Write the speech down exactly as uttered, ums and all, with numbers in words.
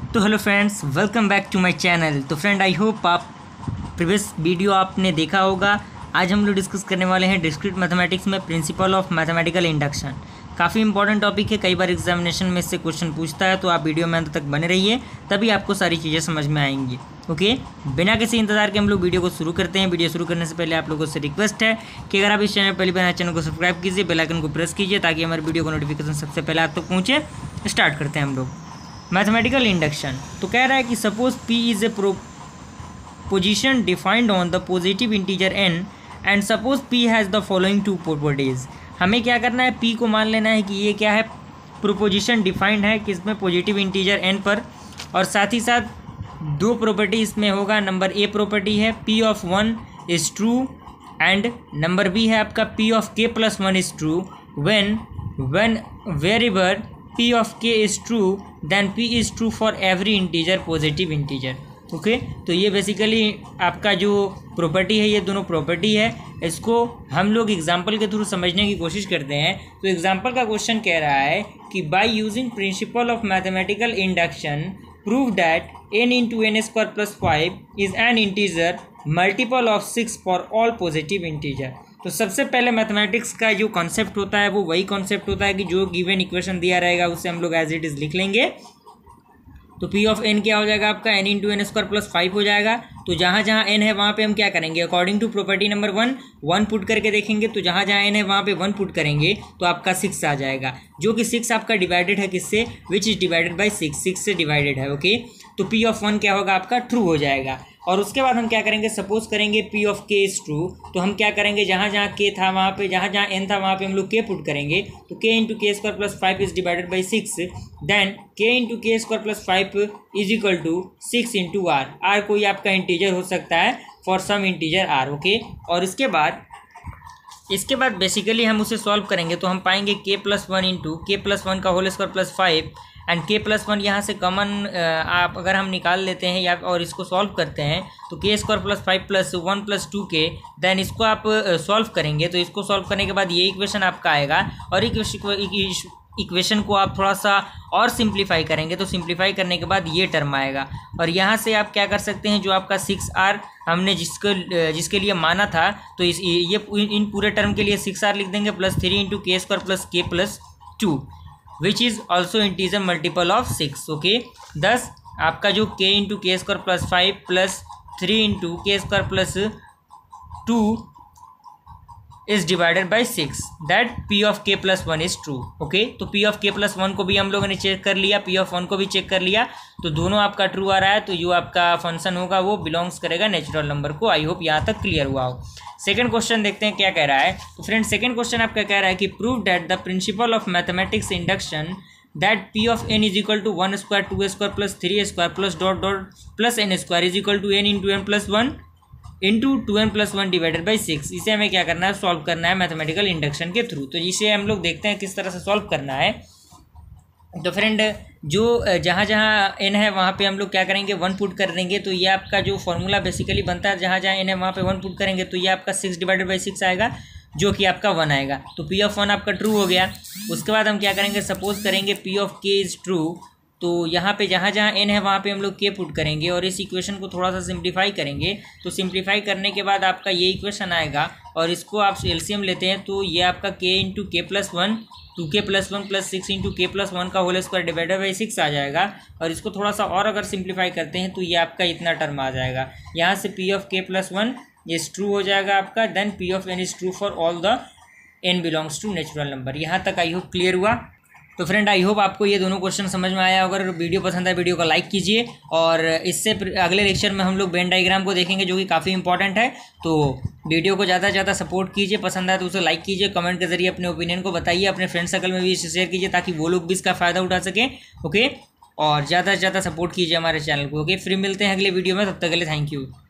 तो hello friends, welcome back to my channel. तो friend, I hope आप previous video आपने देखा होगा। आज हम लोग डिस्कस करने वाले हैं डिस्क्रीट मैथमेटिक्स में प्रिंसिपल ऑफ मैथमेटिकल इंडक्शन। काफ़ी इंपॉर्टेंट टॉपिक है, कई बार एग्जामिनेशन में इससे क्वेश्चन पूछता है, तो आप वीडियो में अंत तक बने रहिए, तभी आपको सारी चीज़ें समझ में आएंगी। ओके, बिना किसी इंतजार के हम लोग वीडियो को शुरू करते हैं। वीडियो शुरू करने से पहले आप लोगों से रिक्वेस्ट है कि अगर आप इस चैनल पहली बार चैनल को सब्सक्राइब कीजिए, बेल आइकन को प्रेस कीजिए, ताकि हमारे वीडियो को नोटिफिकेशन सबसे पहले आप तक पहुँचे। स्टार्ट करते हैं हम लोग मैथमेटिकल इंडक्शन। तो कह रहा है कि suppose P is a proposition defined on the positive integer n and suppose P has the following two properties. हमें क्या करना है, P को मान लेना है कि ये क्या है, प्रोपोजिशन डिफाइंड है किसमें, पॉजिटिव इंटीजर n पर, और साथ ही साथ दो प्रॉपर्टी इसमें होगा। नंबर ए प्रॉपर्टी है P of one is true and number B है आपका P of k plus one is true when when variable P of k is true then P is true for every integer positive integer। Okay, तो ये basically आपका जो property है, ये दोनों property है, इसको हम लोग एग्जांपल के थ्रू समझने की कोशिश करते हैं। तो एग्जांपल का क्वेश्चन कह रहा है कि by using principle of mathematical induction prove that n into n square plus five is an integer multiple of six for all positive integer. तो सबसे पहले मैथमेटिक्स का जो कॉन्सेप्ट होता है वो वही कॉन्सेप्ट होता है कि जो गिवन इक्वेशन दिया रहेगा उससे हम लोग एज इट इज़ लिख लेंगे। तो P ऑफ n क्या हो जाएगा आपका, n into n square plus five हो जाएगा। तो जहाँ जहाँ n है वहाँ पे हम क्या करेंगे, according to property number one one put करके देखेंगे। तो जहाँ जहाँ n है वहाँ पे वन पुट करेंगे तो आपका सिक्स आ जाएगा, जो कि सिक्स आपका डिवाइडेड है किससे, which is divided by six, six से डिवाइडेड है। ओके, तो P ऑफ वन क्या होगा आपका, ट्रू हो जाएगा। और उसके बाद हम क्या करेंगे, सपोज करेंगे P of k is true, तो हम क्या करेंगे, जहाँ जहाँ k था वहाँ पे, जहाँ जहाँ n था वहाँ पे हम लोग k पुट करेंगे। तो k into k square plus five is divided by six, then k into k square plus five is equal to six into r. R कोई आपका इंटीजर हो सकता है for some integer r. Okay, और इसके बाद इसके बाद बेसिकली हम उसे सॉल्व करेंगे तो हम पाएंगे k plus one into k plus one का whole square plus five and k plus one यहाँ से कॉमन आप अगर हम निकाल लेते हैं या और इसको सॉल्व करते हैं तो k square plus five plus one plus two k, then इसको आप सॉल्व करेंगे। तो इसको सॉल्व करने के बाद ये इक्वेशन आपका आएगा, और इक्वेशन को आप थोड़ा सा और सिंप्लीफाई करेंगे तो सिंप्लीफाई करने के बाद ये टर्म आएगा। और यहाँ से आप क्या कर सकते हैं, जो आपका सिक्स आर हमने जिसको जिसके लिए माना था, तो इस ये इन पूरे टर्म के लिए सिक्स आर लिख देंगे plus three into k square plus k plus two which is also integer multiple of six. Okay, thus आपका जो k into k square plus five plus three into k square plus two is divided by six, that P of k plus one is true. Okay, तो P of k plus one को भी हम लोगों ने check कर लिया, P of one को भी चेक कर लिया, तो दोनों आपका ट्रू आ रहा है। तो जो आपका फंक्शन होगा वो बिलोंग्स करेगा नेचुरल नंबर को। आई होप यहाँ तक क्लियर हुआ हो। सेकंड क्वेश्चन देखते हैं क्या कह रहा है। तो फ्रेंड, सेकंड क्वेश्चन आपका कह रहा है कि prove that the principle of mathematics induction that P of n is equal to one square two square plus three square plus dot dot plus n square is equal to n into n plus one into two n plus one divided by six. इसे हमें क्या करना है, solve करना है mathematical induction के through. तो इसे हम लोग देखते हैं किस तरह से सॉल्व करना है। तो फ्रेंड, जो जहाँ जहाँ n है वहाँ पे हम लोग क्या करेंगे, वन पुट कर देंगे। तो ये आपका जो फॉर्मूला बेसिकली बनता है, जहाँ जहाँ n है वहाँ पे वन पुट करेंगे तो ये आपका सिक्स डिवाइडेड बाई सिक्स आएगा, जो कि आपका वन आएगा। तो P ऑफ वन आपका ट्रू हो गया। उसके बाद हम क्या करेंगे, सपोज करेंगे P of k is true, तो यहाँ पे जहाँ जहाँ n है वहाँ पे हम लोग k पुट करेंगे और इस इक्वेशन को थोड़ा सा सिंप्लीफाई करेंगे। तो सिंप्लीफाई करने के बाद आपका ये इक्वेशन आएगा, और इसको आप एलसीएम लेते हैं तो ये आपका k into k plus one two k plus one plus six into k plus one का whole square divided by six आ जाएगा। और इसको थोड़ा सा और अगर सिंप्लीफाई करते हैं तो ये आपका इतना टर्म आ जाएगा। यहाँ से P of k plus one is true हो जाएगा आपका, then P of n is true for all the n belongs to natural number. यहाँ तक आई होप क्लियर हुआ। तो फ्रेंड, आई होप आपको ये दोनों क्वेश्चन समझ में आया। अगर वीडियो पसंद है वीडियो को लाइक कीजिए, और इससे अगले लेक्चर में हम लोग वेन डायग्राम को देखेंगे जो कि काफ़ी इंपॉर्टेंट है। तो वीडियो को ज़्यादा से ज़्यादा सपोर्ट कीजिए, पसंद आए तो उसे लाइक कीजिए, कमेंट के जरिए अपने ओपिनियन को बताइए, अपने फ्रेंड सर्कल में भी इसे शेयर कीजिए ताकि वो लोग भी इसका फ़ायदा उठा सकें। ओके, और ज़्यादा से ज़्यादा सपोर्ट कीजिए हमारे चैनल को। ओके, फिर मिलते हैं अगले वीडियो में, तब तक के लिए थैंक यू।